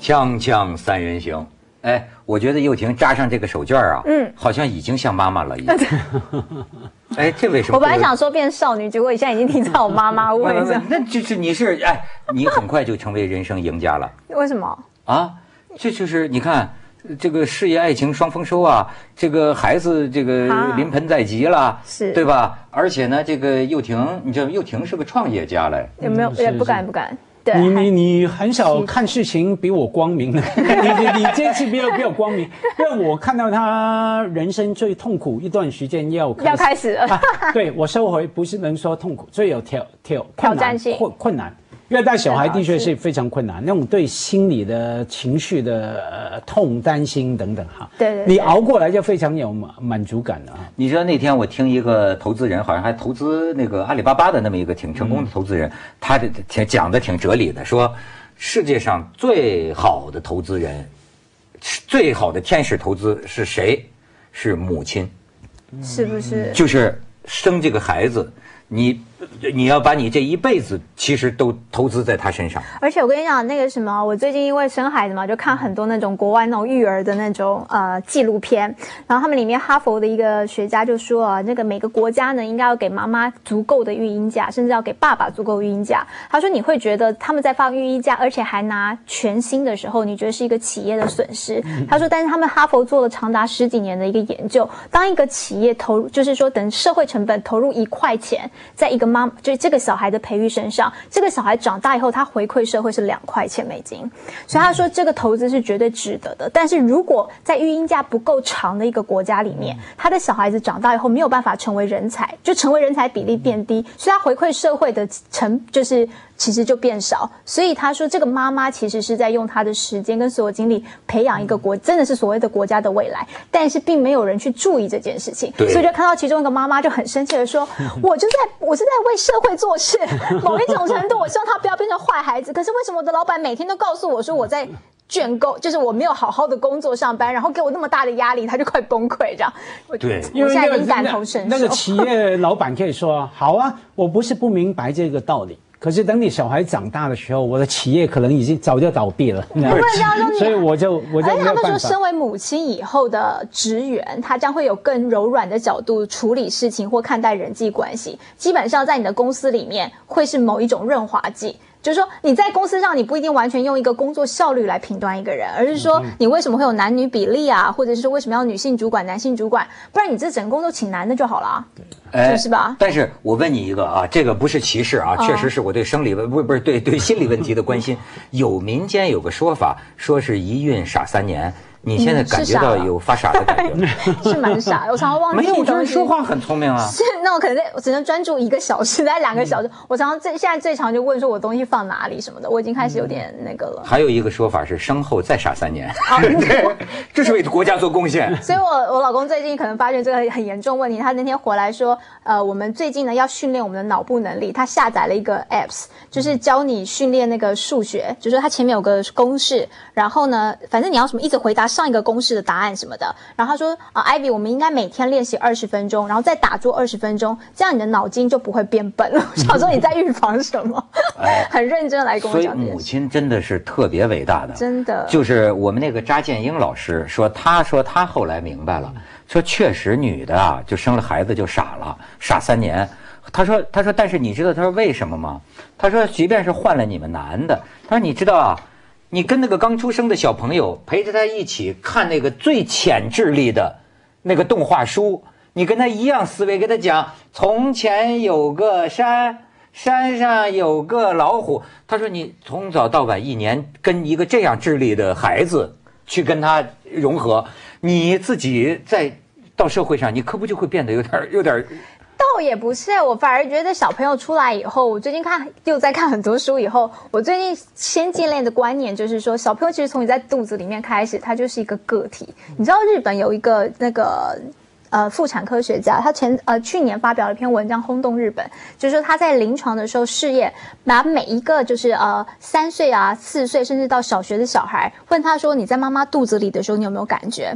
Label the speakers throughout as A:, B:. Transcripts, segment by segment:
A: 锵锵三人行，哎，我觉得又婷扎上这个手绢啊，好像已经像妈妈了一样。哎，这为什么？
B: 我本来想说变少女，结果你现在已经提到我妈妈位置。
A: 那就是你是哎，你很快就成为人生赢家了。
B: 为什么？
A: 啊，这就是你看。这个事业爱情双丰收啊，这个孩子这个临盆在即了，
B: 是
A: 对吧？而且呢，这个又婷，你知道又婷是个创业家嘞，
B: 有没有？也不敢。对，
C: 你很少看事情比我光明的，你这次比我光明，因为我看到他人生最痛苦一段时间要
B: 开始了。
C: 对，我收回，不是能说痛苦，最有挑
B: 战性
C: 困难。因为带小孩的确是非常困难，那种对心理的情绪的痛、担心等等哈。
B: 对，
C: 你熬过来就非常有满足感了。
A: 你知道那天我听一个投资人，好像还投资那个阿里巴巴的那么一个挺成功的投资人，他讲的挺哲理的，说世界上最好的投资人，最好的天使投资是谁？是母亲，
B: 是不是？
A: 就是生这个孩子。你要把你这一辈子其实都投资在他身上。
B: 而且我跟你讲那个什么，我最近因为生孩子嘛，就看很多那种国外那种育儿的那种纪录片，然后他们里面哈佛的一个学家就说啊，那个每个国家呢应该要给妈妈足够的育婴假，甚至要给爸爸足够的育婴假。他说你会觉得他们在放育婴假，而且还拿全薪的时候，你觉得是一个企业的损失。他说，但是他们哈佛做了长达10几年的一个研究，当一个企业投入，就是说等社会成本投入1块钱。在一个就是这个小孩的培育身上，这个小孩长大以后，他回馈社会是2块钱美金，所以他说这个投资是绝对值得的。但是如果在育婴假不够长的一个国家里面，他的小孩子长大以后没有办法成为人才，就成为人才比例变低，所以他回馈社会的就是其实就变少。所以他说这个妈妈其实是在用她的时间跟所有精力培养一个真的是所谓的国家的未来，但是并没有人去注意这件事情。所以就看到其中一个妈妈就很生气的说，我是在为社会做事，某一种程度我希望他不要变成坏孩子，可是为什么我的老板每天都告诉我说我在卷工，就是我没有好好的工作上班，然后给我那么大的压力，他就快崩溃这样。
A: 对，
B: 我现在已经感同身受。
C: 那个企业老板可以说好啊，我不是不明白这个道理，可是等你小孩长大的时候，我的企业可能已经早就倒闭了，所以我就没有办法。而且
B: 他们说，身为母亲以后的职员，他将会有更柔软的角度处理事情或看待人际关系。基本上在你的公司里面，会是某一种润滑剂。就是说你在公司上，你不一定完全用一个工作效率来评断一个人，而是说你为什么会有男女比例啊，或者是说为什么要女性主管、男性主管，不然你这整工都请男的就好了，是吧？
A: 但是我问你一个啊，这个不是歧视啊，确实是我对生理不是对心理问题的关心。有民间有个说法，说是一孕傻3年。你现在感觉到有发傻的感觉吗？
B: 是蛮傻的，我常常忘记。
A: 没有，就是说话很聪明啊。
B: 是，那我可能我只能专注1个小时，在2个小时。我常常现在最常就问说我东西放哪里什么的，我已经开始有点那个了。
A: 还有一个说法是生后再傻3年，对，这是为国家做贡献。
B: 所以我老公最近可能发现这个很严重问题，他那天回来说，我们最近呢要训练我们的脑部能力，他下载了一个 apps， 就是教你训练那个数学，就是说他前面有个公式，然后呢，反正你要什么一直回答上一个公式的答案什么的，然后他说Ivy 我们应该每天练习20分钟，然后再打坐20分钟，这样你的脑筋就不会变笨了。我想说你在预防什么？很认真来跟我讲这件事。
A: 所以母亲真的是特别伟大的，
B: 真的。就是
A: 我们那个查建英老师说他后来明白了，说确实女的啊就生了孩子就傻了，傻3年。他说但是你知道他说为什么吗？他说即便是换了你们男的，他说你知道啊，你跟那个刚出生的小朋友陪着他一起看那个最浅智力的那个动画书，你跟他一样思维，跟他讲从前有个山，山上有个老虎。他说你从早到晚1年跟一个这样智力的孩子去跟他融合，你自己到社会上，你可不就会变得有点。
B: 倒也不是，我反而觉得小朋友出来以后，我最近又在看很多书以后，我最近先建立的观念就是说，小朋友其实从你在肚子里面开始，他就是一个个体。你知道日本有一个那个妇产科学家，他去年发表了一篇文章轰动日本，就是说他在临床的时候试验，把每一个就是3岁啊、4岁甚至到小学的小孩，问他说你在妈妈肚子里的时候你有没有感觉？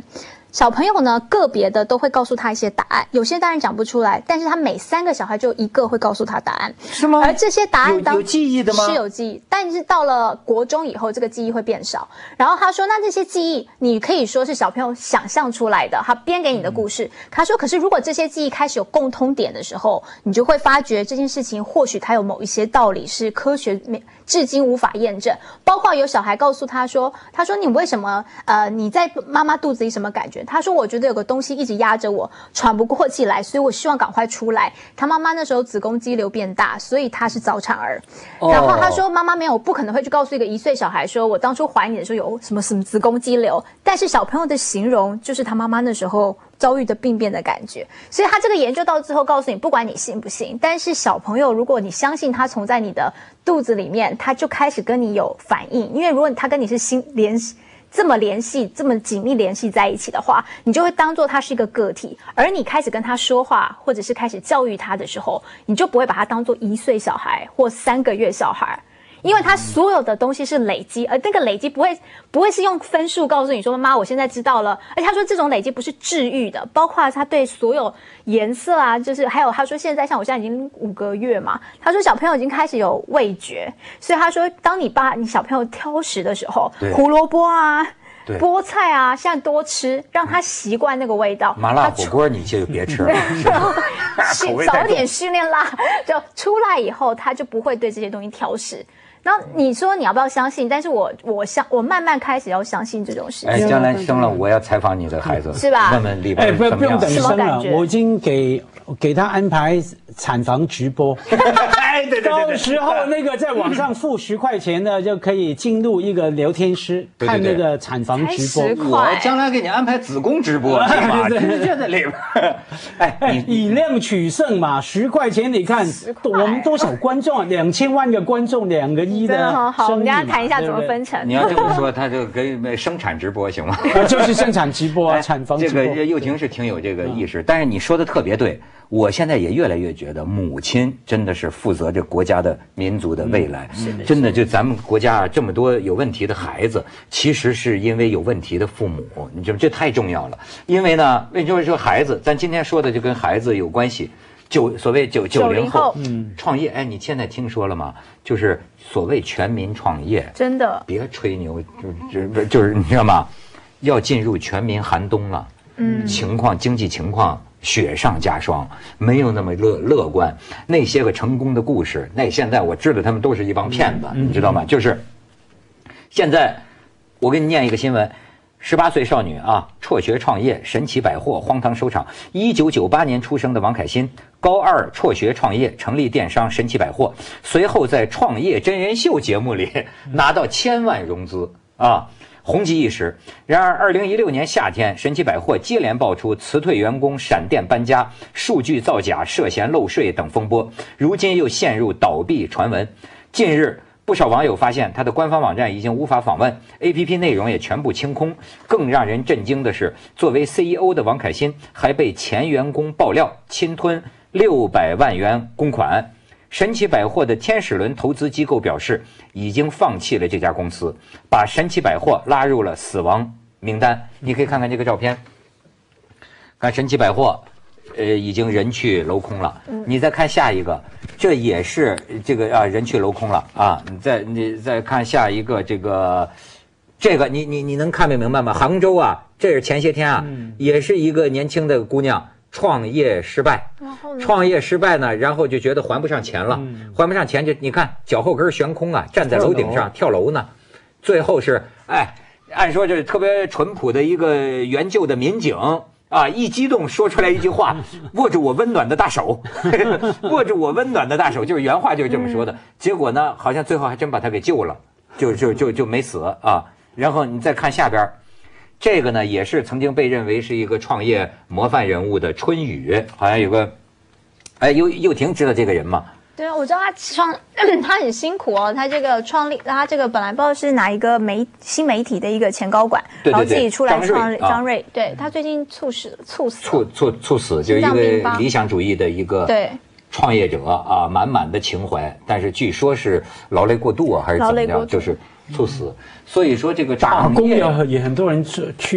B: 小朋友呢，个别的都会告诉他一些答案，有些当然讲不出来，但是他每3个小孩就1个会告诉他答案，
A: 是吗？
B: 而这些答案
A: 有记忆的吗？
B: 是有记忆，但是到了国中以后，这个记忆会变少。然后他说，那这些记忆你可以说是小朋友想象出来的，他编给你的故事。他说，可是如果这些记忆开始有共通点的时候，你就会发觉这件事情或许它有某一些道理是科学至今无法验证。包括有小孩告诉他说你为什么你在妈妈肚子里什么感觉？他说我觉得有个东西一直压着我，喘不过气来，所以我希望赶快出来。他妈妈那时候子宫肌瘤变大，所以他是早产儿。然后他说妈妈不可能会去告诉一个1岁小孩说我当初怀你的时候有什么子宫肌瘤，但是小朋友的形容就是他妈妈那时候遭遇的病变的感觉。所以他这个研究到最后告诉你，不管你信不信，但是小朋友如果你相信他从在你的肚子里面，他就开始跟你有反应，因为如果他跟你是这么紧密联系在一起的话，你就会当作他是一个个体，而你开始跟他说话或者是开始教育他的时候，你就不会把他当作1岁小孩或3个月小孩，因为他所有的东西是累积，而那个累积不会是用分数告诉你说妈妈我现在知道了，而且他说这种累积不是治愈的，包括他对所有颜色啊，就是还有他说现在像我现在已经5个月嘛，他说小朋友已经开始有味觉，所以他说当你小朋友挑食的时候，胡萝卜啊菠菜啊，现在多吃，让他习惯那个味道。
A: 麻辣火锅你就别吃了，
B: 少点训练辣，就出来以后他就不会对这些东西挑食。然后你说你要不要相信？但是我慢慢开始要相信这种事情。
A: 将来生了我要采访你的孩子，
B: 是吧？
A: 问问里边
C: 不用等生了，我已经给他安排产房直播。对，到时候那个在网上付10块钱的就可以进入一个聊天室，看那个产房直播。
A: 我将来给你安排子宫直播，直接在里边。
C: 以量取胜嘛，10块钱你看我们多少观众，2000万个观众，2个亿的生意嘛。
B: 好，我们等下谈一下怎么分成。
A: 你要这么说，他就跟生产直播行吗？
C: 就是生产直播啊，产房直播。
A: 这个幼婷是挺有这个意识，但是你说的特别对。我现在也越来越觉得，母亲真的是负责这国家的民族的未来。真的，就咱们国家这么多有问题的孩子，其实是因为有问题的父母。你知道这太重要了。因为呢，为什么说孩子？咱今天说的就跟孩子有关系。所谓90后，创业。哎，你现在听说了吗？就是所谓全民创业，
B: 真的
A: 别吹牛，就是你知道吗？要进入全民寒冬了。经济情况雪上加霜，没有那么乐观。那些个成功的故事，那现在我知道他们都是一帮骗子，你知道吗？就是现在，我给你念一个新闻：18岁少女啊，辍学创业，神奇百货荒唐收场。1998年出生的王凯欣，高2辍学创业，成立电商神奇百货，随后在创业真人秀节目里拿到1000万融资啊。红极一时。然而2016年夏天，神奇百货接连爆出辞退员工、闪电搬家、数据造假、涉嫌漏税等风波，如今又陷入倒闭传闻。近日不少网友发现，他的官方网站已经无法访问 ，APP 内容也全部清空。更让人震惊的是，作为 CEO 的王凯欣还被前员工爆料侵吞600万元公款。神奇百货的天使轮投资机构表示，已经放弃了这家公司，把神奇百货拉入了死亡名单。你可以看看这个照片，看神奇百货，已经人去楼空了。你再看下一个，这也是这个人去楼空了啊！你再看下一个，这个你能看明白吗？杭州啊，这是前些天啊，也是一个年轻的姑娘。创业失败呢，然后就觉得还不上钱了，还不上钱就你看脚后跟悬空啊，站在楼顶上跳楼呢，最后是按说这是特别淳朴的一个援救的民警啊，一激动说出来一句话，握住我温暖的大手，握住我温暖的大手，就是原话就是这么说的。结果呢，好像最后还真把他给救了，就没死啊。然后你再看下边。这个呢，也是曾经被认为是一个创业模范人物的春雨，好像有个，幼婷知道这个人吗？
B: 对啊，我知道他很辛苦哦，他这个他这个本来不知道是哪一个新媒体的一个前高管，
A: 对
B: 然后自己出来张瑞，
A: 对
B: 他最近猝死，
A: 就是一个理想主义的一个创业者啊，满满的情怀，但是据说是劳累过度啊，还是怎么样，就是猝死。所以说这个
C: 打工也很多人去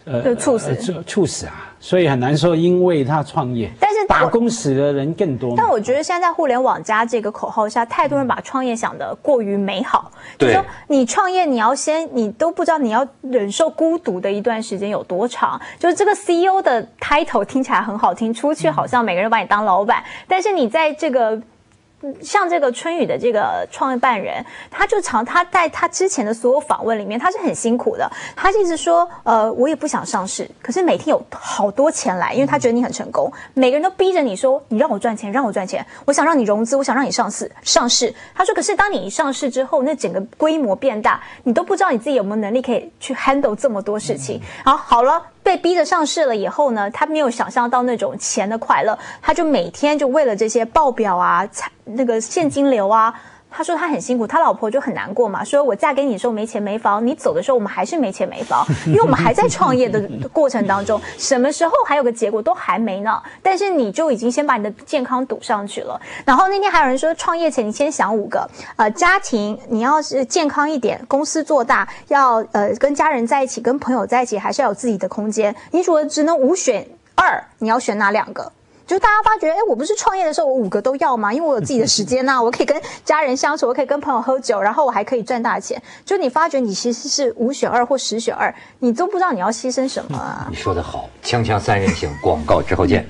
B: 就猝死，
C: 猝死啊，所以很难说，因为他创业，
B: 但是
C: 打工死的人更多。
B: 但我觉得现在互联网加这个口号下，太多人把创业想得过于美好。
A: 对，
B: 就说你创业，你都不知道你要忍受孤独的一段时间有多长。就是这个 CEO 的 title 听起来很好听，出去好像每个人把你当老板，但是你在这个。像这个春雨的这个创办人，他在他之前的所有访问里面，他是很辛苦的。他一直说，我也不想上市，可是每天有好多钱来，因为他觉得你很成功，每个人都逼着你说，你让我赚钱，让我赚钱，我想让你融资，我想让你上市。他说，可是当你一上市之后，那整个规模变大，你都不知道你自己有没有能力可以去 handle 这么多事情。好了。被逼着上市了以后呢，他没有想象到那种钱的快乐，他就每天就为了这些报表啊、那个现金流啊，他说他很辛苦，他老婆就很难过嘛，说我嫁给你的时候没钱没房，你走的时候我们还是没钱没房，因为我们还在创业的过程当中，什么时候还有个结果都还没呢，但是你就已经先把你的健康赌上去了。然后那天还有人说，创业前你先想5个，家庭你要是健康一点，公司做大，要跟家人在一起，跟朋友在一起，还是要有自己的空间。你如果只能5选2，你要选哪2个？就大家发觉，我不是创业的时候我5个都要吗？因为我有自己的时间我可以跟家人相处，我可以跟朋友喝酒，然后我还可以赚大钱。就你发觉你其实是5选2或10选2，你都不知道你要牺牲什么啊。
A: 你说得好，锵锵三人行，广告之后见。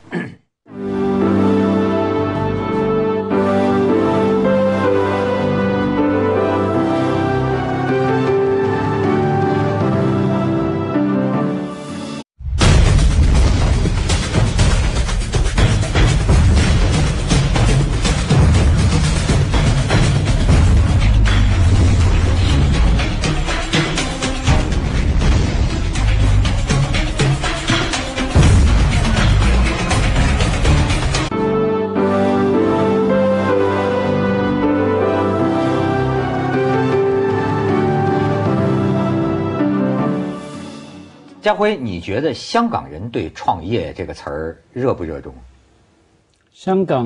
A: 家辉，你觉得香港人对创业这个词儿热不热衷？
C: 香港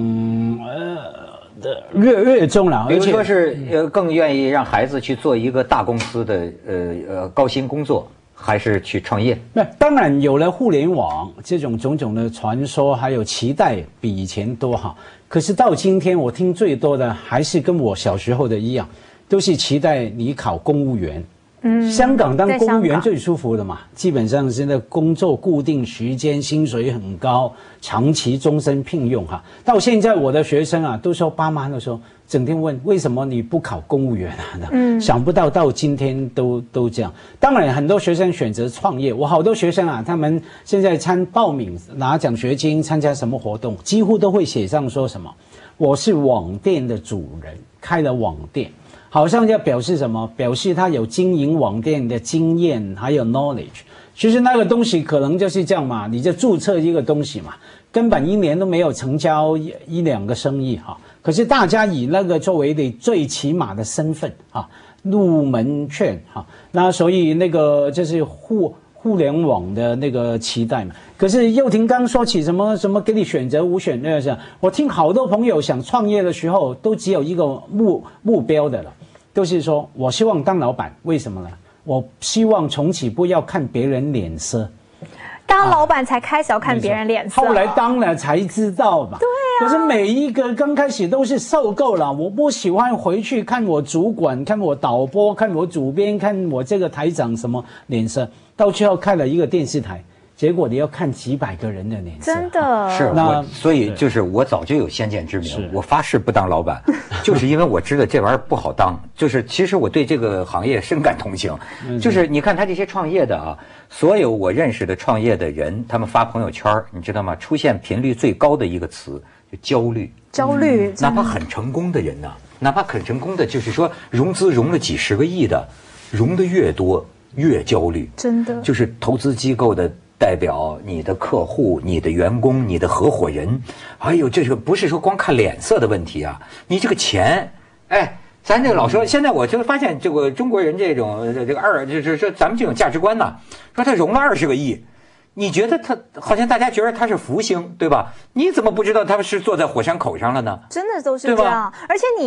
C: 热衷了，
A: 比如说是更愿意让孩子去做一个大公司的高薪工作，还是去创业？
C: 那当然有了互联网这种种种的传说，还有期待比以前多哈。可是到今天，我听最多的还是跟我小时候的一样，都是期待你考公务员。香港当公务员最舒服的嘛，基本上是那工作固定时间，薪水很高，长期终身聘用哈。到现在我的学生都说，爸妈都说，整天问为什么你不考公务员想不到今天都这样。当然很多学生选择创业，我好多学生他们现在报名拿奖学金，参加什么活动，几乎都会写上说什么，我是网店的主人，开了网店。好像要表示什么？表示他有经营网店的经验，还有 knowledge。其实那个东西可能就是这样嘛，你就注册一个东西嘛，根本1年都没有成交1、2个生意哈。可是大家以那个作为的最起码的身份入门券那所以那个就是互联网的那个期待嘛。可是佑廷刚说起什么给你选择5选2，我听好多朋友想创业的时候，都只有一个目标的了。都是说我希望当老板，为什么呢？我希望从此不要看别人脸色，
B: 当老板才开始要看别人脸色，
C: 后来当了才知道嘛。对啊。可是每一个刚开始都是受够了，我不喜欢回去看我主管、看我导播、看我主编、看我这个台长什么脸色，到最后开了一个电视台。结果你要看几百个人的脸色，
B: 真的
A: 是所以就是我早就有先见之明，我发誓不当老板，就是因为我知道这玩意儿不好当。就是其实我对这个行业深感同情。就是你看他这些创业的所有我认识的创业的人，他们发朋友圈，你知道吗？出现频率最高的一个词就焦虑。
B: 焦虑，
A: 哪怕很成功的人哪怕很成功的，就是说融资融了几10个亿的，融的越多越焦虑。
B: 真的，
A: 就是投资机构的代表，你的客户、你的员工、你的合伙人，还有这个不是说光看脸色的问题你这个钱，咱这个老说，现在我就发现这个中国人这种就是说咱们这种价值观说他融了20个亿，你觉得他好像大家觉得他是福星，对吧？你怎么不知道他是坐在火山口上了呢？
B: 真的都是这样，而且你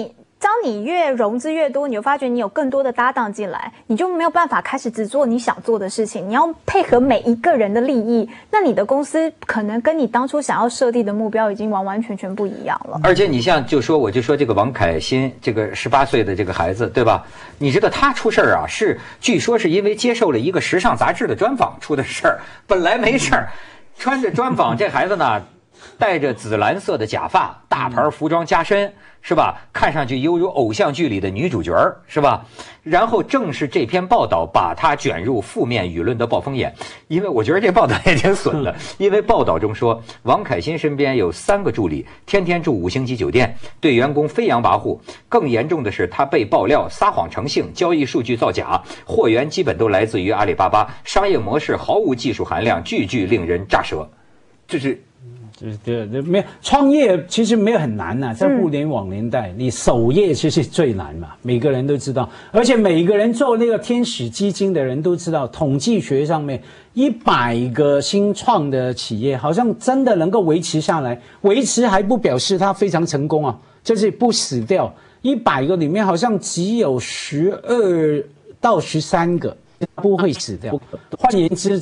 B: 当你越融资越多，你就发觉你有更多的搭档进来，你就没有办法开始只做你想做的事情，你要配合每一个人的利益，那你的公司可能跟你当初想要设定的目标已经完完全全不一样了。
A: 而且你像我就说这个王凯欣这个18岁的这个孩子，对吧？你知道他出事儿啊，据说是因为接受了一个时尚杂志的专访出的事儿，本来没事儿，穿着专访这孩子呢，戴着紫蓝色的假发，大牌服装加身，是吧？看上去犹如偶像剧里的女主角，是吧？然后正是这篇报道把他卷入负面舆论的暴风眼，因为我觉得这报道也挺损的，因为报道中说王凯欣身边有3个助理，天天住5星级酒店，对员工飞扬跋扈，更严重的是他被爆料撒谎成性，交易数据造假，货源基本都来自于阿里巴巴，商业模式毫无技术含量，句句令人咋舌。
C: 对，没有创业其实没有很难呐，在互联网年代，你守业其实最难嘛，每个人都知道，而且每个人做那个天使基金的人都知道，统计学上面100个新创的企业，好像真的能够维持下来，维持还不表示它非常成功啊，就是不死掉，100个里面好像只有12到13个不会死掉，换言之。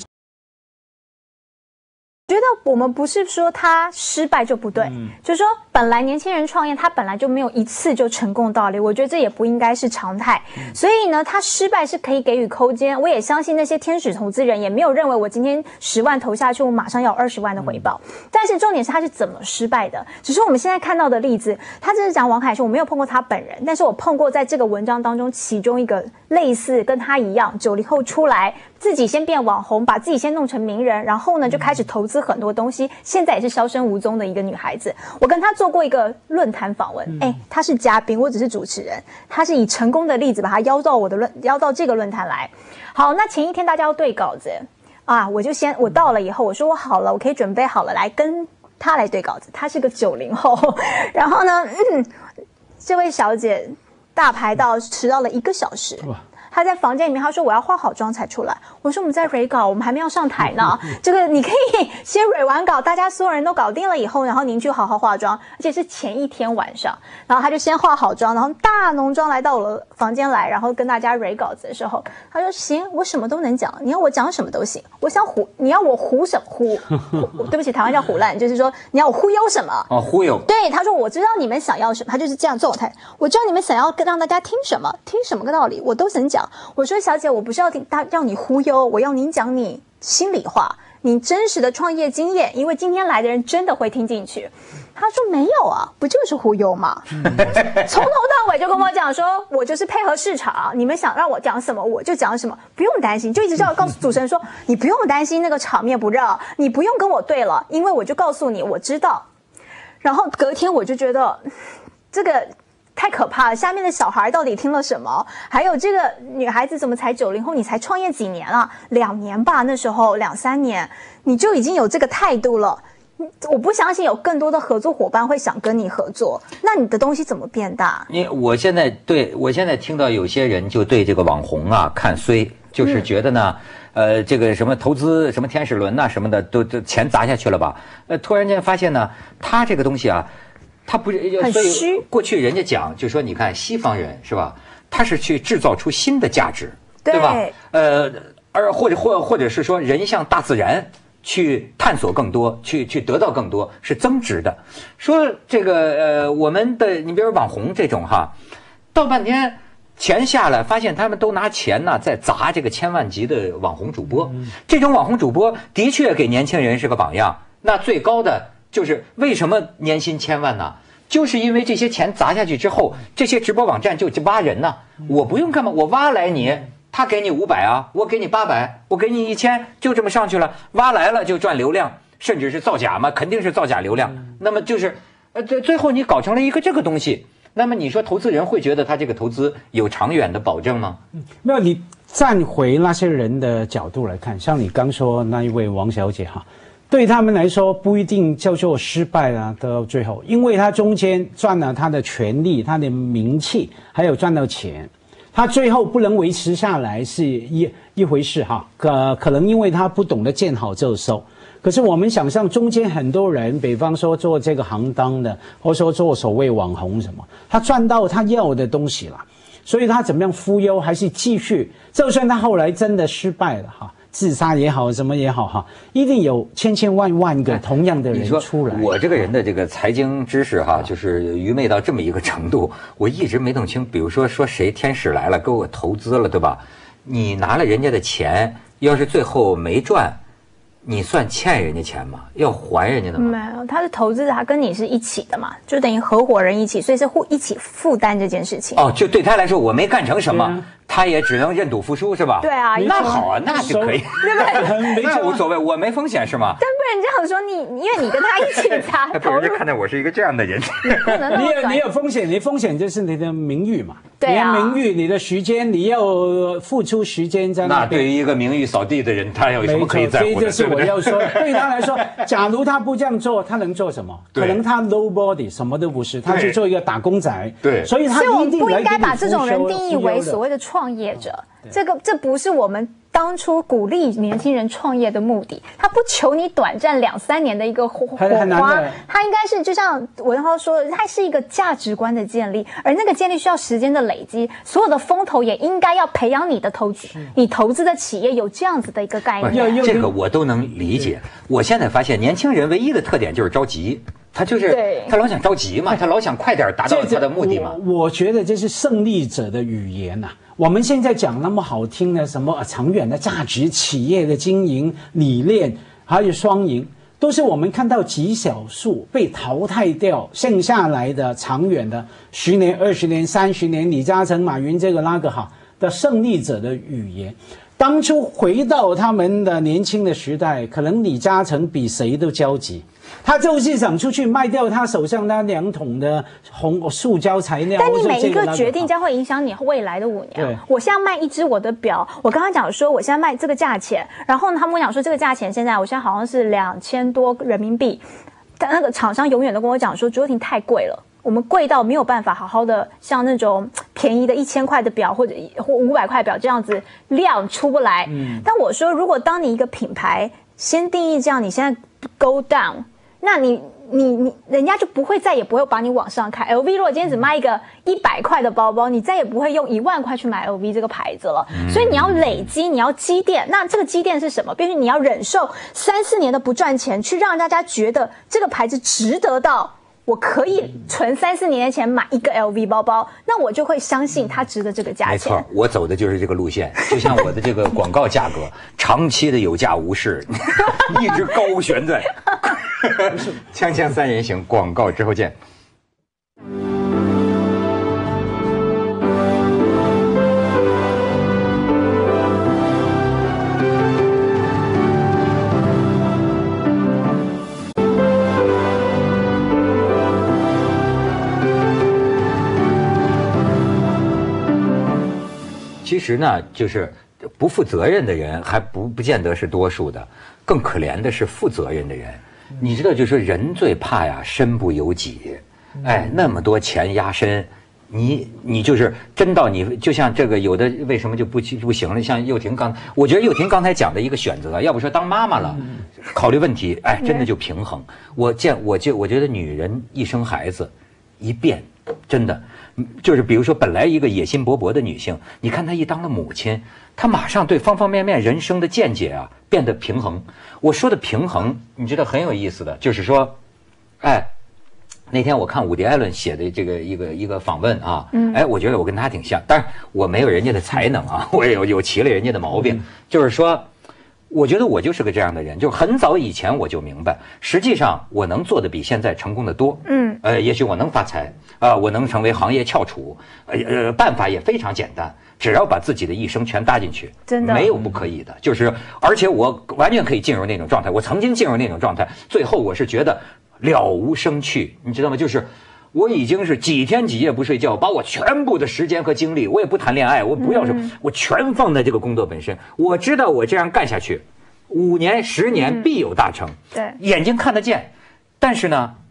B: 觉得我们不是说他失败就不对，就是说本来年轻人创业他本来就没有一次就成功道理，我觉得这也不应该是常态。所以呢，他失败是可以给予空间，我也相信那些天使投资人也没有认为我今天10万投下去，我马上要20万的回报。但是重点是他是怎么失败的，只是我们现在看到的例子，他这是讲王凯欣，我没有碰过他本人，但是我碰过在这个文章当中其中一个类似跟他一样90后出来，自己先变网红，把自己先弄成名人，然后呢就开始投资很多东西，现在也是销声无踪的一个女孩子。我跟她做过一个论坛访问，她是嘉宾，我只是主持人，她是以成功的例子把她邀到这个论坛来。好，那前一天大家要对稿子啊，我到了以后，我说我好了，我可以准备好了来跟她来对稿子。她是个90后，然后呢，这位小姐大排到迟到了1个小时。他在房间里面，他说我要化好妆才出来。我说我们在蕊稿，我们还没有上台呢。这个你可以先蕊完稿，大家所有人都搞定了以后，然后您去好好化妆，而且是前一天晚上。然后他就先化好妆，然后大浓妆来到我的房间来，然后跟大家蕊稿子的时候，他说行，我什么都能讲，你要我讲什么都行。我想你要我唬什么对不起，台湾叫唬烂，就是说你要我忽悠什么？
A: 哦，忽悠。
B: 对，他说我知道你们想要什么，他就是这样状态。我知道你们想要让大家听什么个道理，我都能讲。我说小姐，我不是要你忽悠，我要您讲你心里话，你真实的创业经验，因为今天来的人真的会听进去。他说没有啊，不就是忽悠吗？从头到尾就跟我讲说，我就是配合市场，你们想让我讲什么我就讲什么，不用担心，就一直叫告诉主持人说，你不用担心那个场面不热，你不用跟我对了，因为我就告诉你我知道。然后隔天我就觉得这个太可怕了，下面的小孩到底听了什么？还有这个女孩子怎么才90后？你才创业几年了？2年吧，那时候2、3年，你就已经有这个态度了。我不相信有更多的合作伙伴会想跟你合作，那你的东西怎么变大？
A: 我现在听到有些人就对这个网红啊看衰，就是觉得呢，这个什么投资什么天使轮呐、什么的都钱砸下去了吧？突然间发现呢，他这个东西啊。他不是
B: 很虚。
A: 过去人家讲，就说你看西方人是吧，他是去制造出新的价值，对吧？或者是说人向大自然去探索更多，去得到更多，是增值的。说这个我们的你比如网红这种哈，到半天钱下来，发现他们都拿钱呢在砸这个千万级的网红主播。这种网红主播的确给年轻人是个榜样。那最高的。就是为什么年薪1000万呢？就是因为这些钱砸下去之后，这些直播网站就挖人呢。我不用干嘛，我挖来你，他给你500啊，我给你800，我给你1000，就这么上去了。挖来了就赚流量，甚至是造假嘛，肯定是造假流量。那么就是最后你搞成了一个这个东西，那么你说投资人会觉得他这个投资有长远的保证吗？
C: 没有，你站回那些人的角度来看，像你刚说那一位王小姐哈。对他们来说不一定叫做失败啊，到最后，因为他中间赚了他的权利、他的名气，还有赚到钱， 他最后不能维持下来是一回事哈，可能因为他不懂得见好就收。可是我们想象中间很多人，比方说做这个行当的，或者说做所谓网红什么，他赚到他要的东西了，所以他怎么样忽悠，还是继续，就算他后来真的失败了哈。自杀也好，什么也好哈，一定有千万个同样的人出来。
A: 我这个人的这个财经知识哈，就是愚昧到这么一个程度，我一直没弄清。比如说谁天使来了给我投资了，对吧？你拿了人家的钱，要是最后没赚，你算欠人家钱吗？要还人家的吗？
B: 没有，他是投资者，他跟你是一起的嘛，就等于合伙人一起，所以是一起负担这件事情。
A: 哦，就对他来说，我没干成什么。他也只能认赌服输是吧？
B: 对啊，
A: 那好啊，那就可以，
B: 对不对？
A: 那无所谓，我没风险是吗？
B: 但不然这样说，因为你跟他一起砸，
A: 不然人家看到我是一个这样的人，
C: 你有风险，你风险就是你的名誉嘛。
B: 对啊，
C: 你的名誉，你的时间，你要付出时间在那。
A: 那对于一个名誉扫地的人，他有什么可以在乎的？
C: 所以这是我要说，对他来说，假如他不这样做，他能做什么？可能他 nobody 什么都不是，他去做一个打工仔。
A: 对，
C: 所以他
B: 我们不应该把这种人定义为所谓的创业者。这不是我们当初鼓励年轻人创业的目的，他不求你短暂2-3年的一个火花，他应该是就像我刚刚说的，它是一个价值观的建立，而那个建立需要时间的累积，所有的风投也应该要培养你的你投资的企业有这样子的一个概念。
A: 这个我都能理解。我现在发现年轻人唯一的特点就是着急。他老想着急嘛，他老想快点达到他的目的嘛。
C: 我觉得这是胜利者的语言呐。我们现在讲那么好听的什么长远的价值、企业的经营理念，还有双赢，都是我们看到极少数被淘汰掉，剩下来的长远的10年、20年、30年，李嘉诚、马云这个那个哈的胜利者的语言。当初回到他们的年轻的时代，可能李嘉诚比谁都焦急。他就是想出去卖掉他手上那2桶的塑胶材料。
B: 但你每一个决定将会影响你未来的5年。我现在卖一只我的表，我刚刚讲说我现在卖这个价钱，然后他们跟我讲说这个价钱现在我现在好像是2000多人民币，但那个厂商永远都跟我讲说，朱又廷太贵了。我们贵到没有办法好好的像那种便宜的1000块的表或500块表这样子量出不来。但我说，如果当你一个品牌先定义这样，你现在 go down， 那你人家就再也不会把你往上看。LV 如果今天只卖一个100块的包包，你再也不会用1万块去买 LV 这个牌子了。所以你要累积，你要积淀。那这个积淀是什么？必须你要忍受3-4年的不赚钱，去让大家觉得这个牌子值得到。我可以存3-4年前买一个 LV 包包，那我就会相信它值得这个价钱。
A: 没错，我走的就是这个路线，就像我的这个广告价格，长期的有价无市，一直高悬在。锵锵三人行，广告之后见。其实呢，就是不负责任的人还不见得是多数的，更可怜的是负责任的人。你知道，就是人最怕呀，身不由己。哎，那么多钱压身，你就是真到你就像这个有的为什么就不行了？像又廷我觉得又廷刚才讲的一个选择，要不说当妈妈了，考虑问题，哎，真的就平衡。我觉得女人一生孩子，一变，真的。就是比如说，本来一个野心勃勃的女性，你看她一当了母亲，她马上对方方面面人生的见解啊变得平衡。我说的平衡，你知道很有意思的，就是说，哎，那天我看伍迪·艾伦写的这个一个访问啊，哎，我觉得我跟他挺像，但是我没有人家的才能啊，我也有骑了人家的毛病，就是说。我觉得我就是个这样的人，就很早以前我就明白，实际上我能做的比现在成功的多。也许我能发财我能成为行业翘楚，办法也非常简单，只要把自己的一生全搭进去，
B: 真的
A: 没有不可以的。就是而且我完全可以进入那种状态，我曾经进入那种状态，最后我是觉得了无生趣，你知道吗？就是我已经是几天几夜不睡觉，把我全部的时间和精力，我也不谈恋爱，我不要什么，我全放在这个工作本身。我知道我这样干下去，5年10年必有大成。
B: 对，
A: 眼睛看得见，但是呢，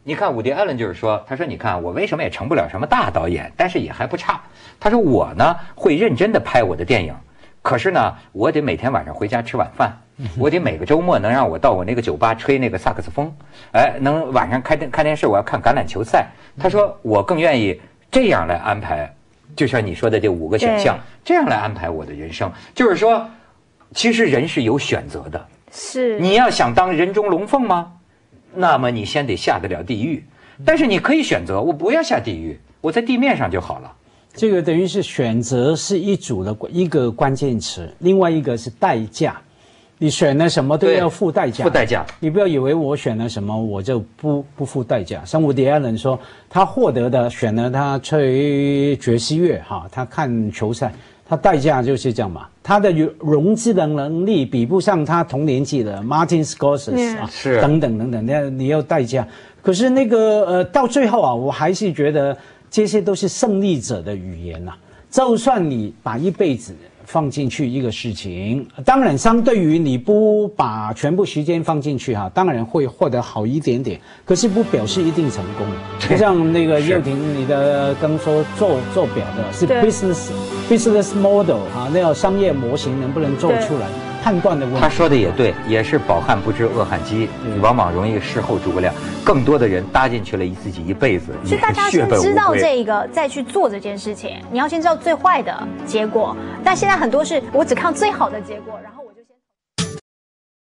A: 你看伍迪·艾伦就是说，他说你看我为什么也成不了什么大导演，但是也还不差。他说我呢会认真的拍我的电影，可是呢我得每天晚上回家吃晚饭，我得每个周末能让我到我那个酒吧吹那个萨克斯风，哎，能晚上看电视，我要看橄榄球赛。他说我更愿意这样来安排，就像你说的这5个选项，这样来安排我的人生。就是说，其实人是有选择的。
B: 是，
A: 你要想当人中龙凤吗？那么你先得下得了地狱。但是你可以选择，我不要下地狱，我在地面上就好了。
C: 这个等于是选择是一个关键词，另外一个是代价。你选了什么都要付代价，
A: 付代价。
C: 你不要以为我选了什么我就不付代价。像伍迪·艾伦说，他获得的选了他吹爵士乐哈，他看球赛，他代价就是这样嘛。他的融资的能力比不上他同年纪的 Martin Scorsese 啊，
A: 是
C: 等等，你要代价。可是那个到最后啊，我还是觉得这些都是胜利者的语言呐。就算你把一辈子放进去一个事情，当然相对于你不把全部时间放进去哈，当然会获得好一点点，可是不表示一定成功。就像那个佑婷，你的刚说做表的是 business model 啊，那个商业模型能不能做出来？判断的问题。
A: 他说的也对，也是饱汉不知饿汉饥，往往容易事后诸葛亮。更多的人搭进去了自己一辈子，
B: 所以大家先知道这一个，再去做这件事情。你要先知道最坏的结果，但现在很多是我只看最好的结果，然后我就。